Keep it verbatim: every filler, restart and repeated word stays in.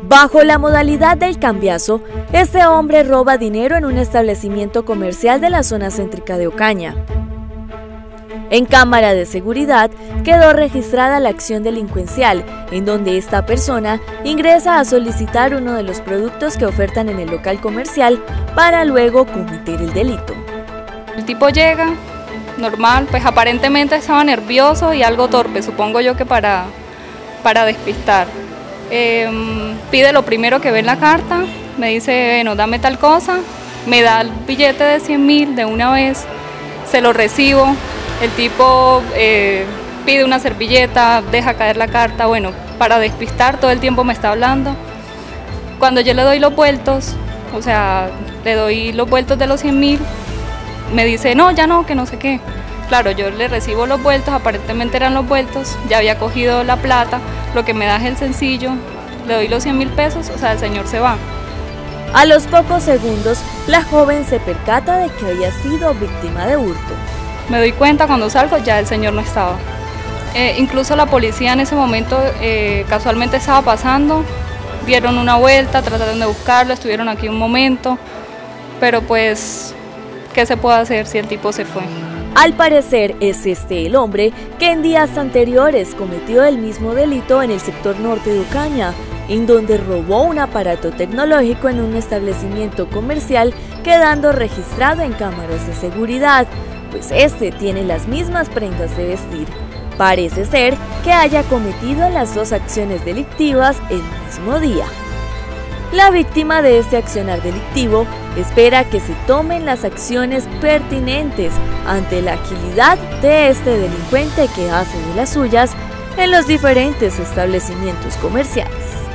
Bajo la modalidad del cambiazo, este hombre roba dinero en un establecimiento comercial de la zona céntrica de Ocaña. En cámara de seguridad quedó registrada la acción delincuencial, en donde esta persona ingresa a solicitar uno de los productos que ofertan en el local comercial para luego cometer el delito. El tipo llega, normal, pues aparentemente estaba nervioso y algo torpe, supongo yo que para, para despistar. Eh, pide lo primero que ve en la carta, me dice, bueno, dame tal cosa, me da el billete de cien mil de una vez, se lo recibo. El tipo eh, pide una servilleta, deja caer la carta, bueno, para despistar todo el tiempo me está hablando. Cuando yo le doy los vueltos, o sea, le doy los vueltos de los cien mil, me dice, no, ya no, que no sé qué. Claro, yo le recibo los vueltos, aparentemente eran los vueltos, ya había cogido la plata, lo que me da es el sencillo, le doy los cien mil pesos, o sea, el señor se va. A los pocos segundos, la joven se percata de que había sido víctima de hurto. Me doy cuenta cuando salgo, ya el señor no estaba. Eh, incluso la policía en ese momento eh, casualmente estaba pasando, dieron una vuelta, trataron de buscarlo, estuvieron aquí un momento, pero pues, ¿qué se puede hacer si el tipo se fue? Al parecer es este el hombre que en días anteriores cometió el mismo delito en el sector norte de Ocaña, en donde robó un aparato tecnológico en un establecimiento comercial, quedando registrado en cámaras de seguridad, pues este tiene las mismas prendas de vestir. Parece ser que haya cometido las dos acciones delictivas el mismo día. La víctima de este accionar delictivo espera que se tomen las acciones pertinentes ante la agilidad de este delincuente que hace de las suyas en los diferentes establecimientos comerciales.